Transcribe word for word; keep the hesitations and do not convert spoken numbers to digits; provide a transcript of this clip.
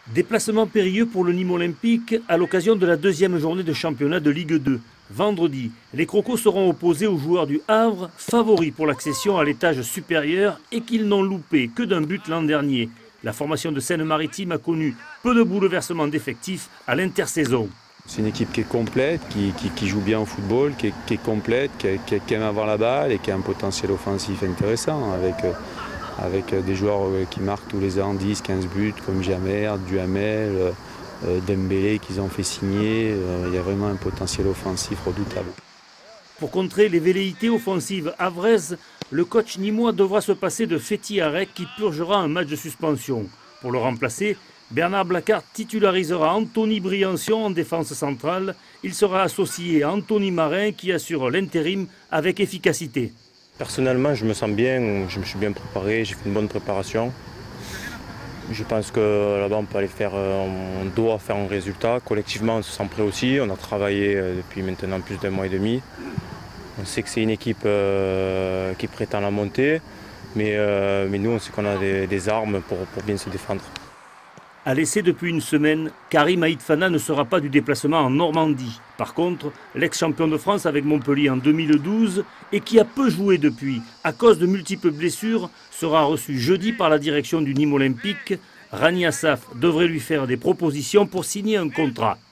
Déplacement périlleux pour le Nîmes Olympique à l'occasion de la deuxième journée de championnat de Ligue deux. Vendredi, les Crocos seront opposés aux joueurs du Havre, favoris pour l'accession à l'étage supérieur et qu'ils n'ont loupé que d'un but l'an dernier. La formation de Seine-Maritime a connu peu de bouleversements d'effectifs à l'intersaison. C'est une équipe qui est complète, qui, qui, qui joue bien au football, qui est, qui est complète, qui, qui, qui aime avoir la balle et qui a un potentiel offensif intéressant avec, avec des joueurs qui marquent tous les ans dix quinze buts comme Jamer, Duhamel, Dembélé qu'ils ont fait signer. Il y a vraiment un potentiel offensif redoutable. Pour contrer les velléités offensives havraises, le coach nîmois devra se passer de Féti Arek qui purgera un match de suspension. Pour le remplacer, Bernard Blacard titularisera Anthony Briançon en défense centrale. Il sera associé à Anthony Marin qui assure l'intérim avec efficacité. Personnellement, je me sens bien, je me suis bien préparé, j'ai fait une bonne préparation. Je pense que là-bas, on peut aller faire, on doit faire un résultat. Collectivement, on se sent prêt aussi. On a travaillé depuis maintenant plus d'un mois et demi. On sait que c'est une équipe euh, qui prétend la montée, mais, euh, mais nous, on sait qu'on a des, des armes pour, pour bien se défendre. À l'essai depuis une semaine, Karim Aït Fana ne sera pas du déplacement en Normandie. Par contre, l'ex-champion de France avec Montpellier en deux mille douze et qui a peu joué depuis à cause de multiples blessures sera reçu jeudi par la direction du Nîmes Olympique. Rani Assaf devrait lui faire des propositions pour signer un contrat.